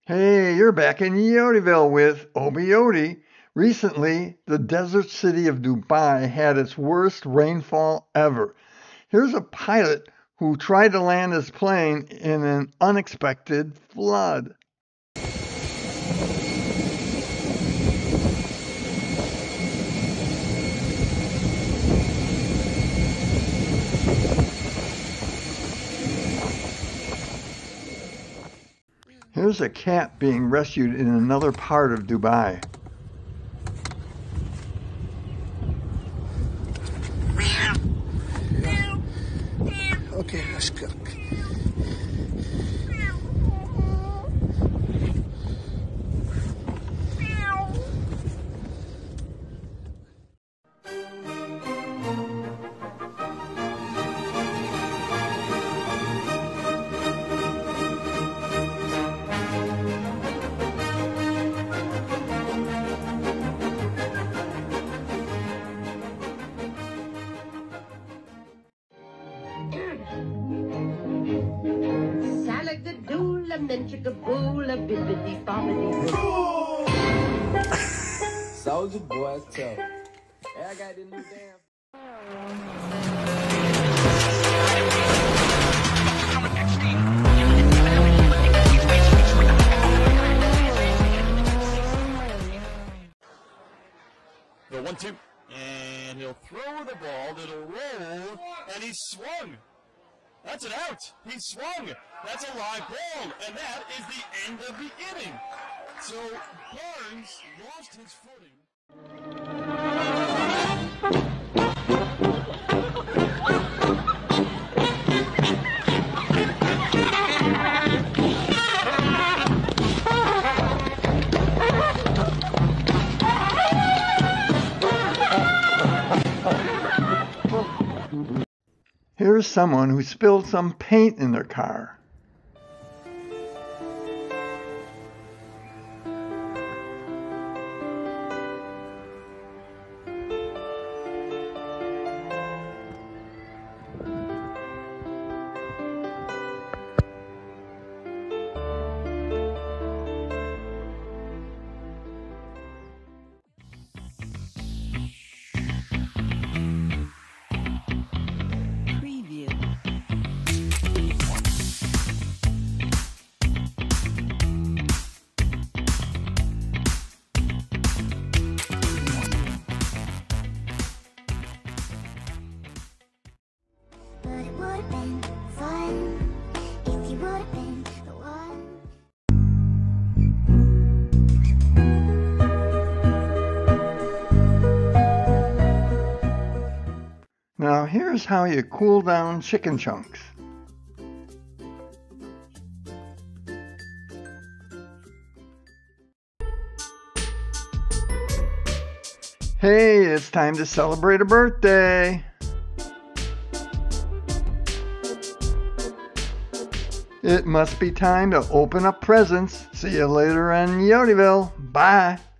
Hey, you're back in Yodiville with Obi Yodi. Recently, the desert city of Dubai had its worst rainfall ever. Here's a pilot who tried to land his plane in an unexpected flood. Here's a cat being rescued in another part of Dubai. Okay, let's go. Soldier boy, tough. Hey, I got this new damn. The 1-2, and he'll throw the ball. It'll roll, and he swung. That's an out. He swung. That's a live ball, and that is the end of the inning. So Barnes lost his footing. Here's someone who spilled some paint in their car. Now here's how you cool down chicken chunks. Hey, it's time to celebrate a birthday. It must be time to open up presents. See you later in Yodiville. Bye.